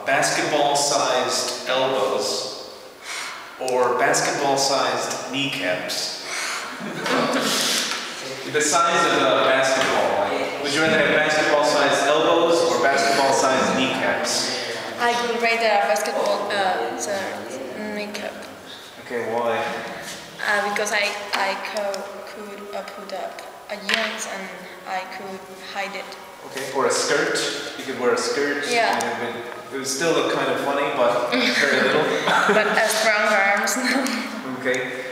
basketball-sized elbows or basketball-sized kneecaps? The size of a basketball. Would you rather have basketball-sized elbows or basketball-sized kneecaps? I would rather basketball kneecap. Okay, why? Because I could put up a jeans and I could hide it. Okay, or a skirt. You could wear a skirt. Yeah. And it would still look kind of funny, but very little. But strong arms, no. Okay.